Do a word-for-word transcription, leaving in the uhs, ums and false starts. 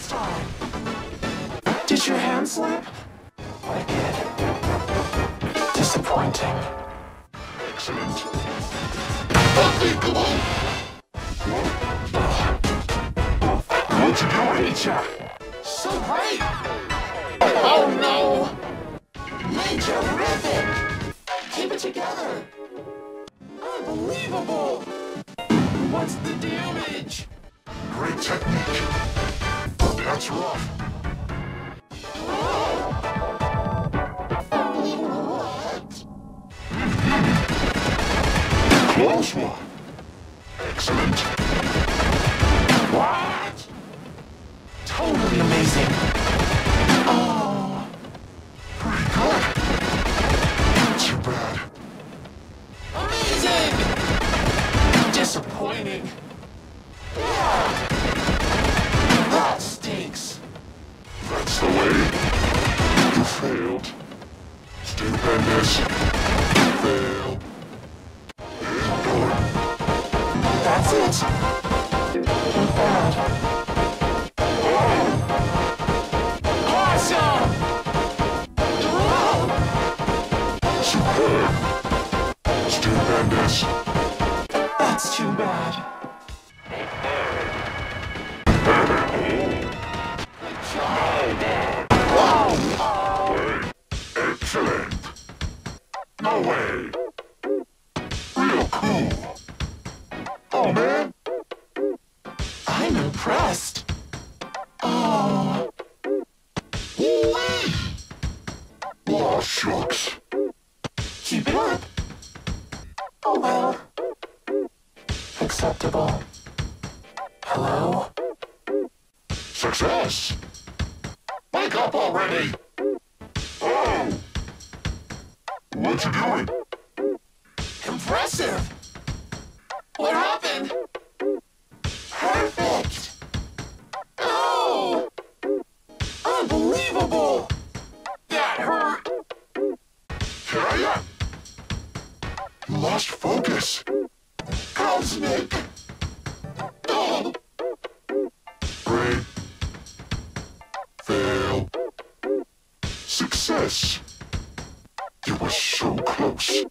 next time. Did your hand slip? Wicked. Disappointing. Excellent. Unthinkable. What'd you do, Nature. So great. Oh no. Nature-rific. Keep it together. Unbelievable. What's the damage? Great technique. But that's rough. What? Close one. Excellent. What? Totally amazing. Oh. Pretty good. Too bad. Amazing. Disappointing. Yeah. That stinks. That's the way. You failed. Stupendous. Fail. Good. That's it. Not bad. Awesome. Superb. Stupendous. That's too bad. Wow. Excellent. No way. Real cool. Oh, man. I'm impressed. Oh. Woo-wee. Aw, shucks. Keep it up. Oh well. Acceptable. Hello? Success. Wake up already. Oh. What you doing? Impressive. What happened? Perfect. Oh! Unbelievable! That hurt. Here I am. You lost focus. Cosmic. Oh. Great. Fail. Success. You were so close.